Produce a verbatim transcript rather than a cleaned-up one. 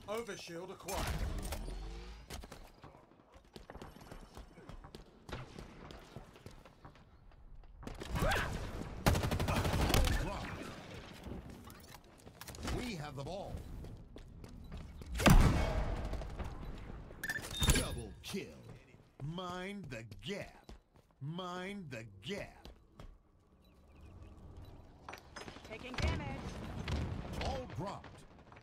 Overshield acquired. We have the ball. Double kill. Mind the gap. Mind the gap. Taking damage. Ball dropped.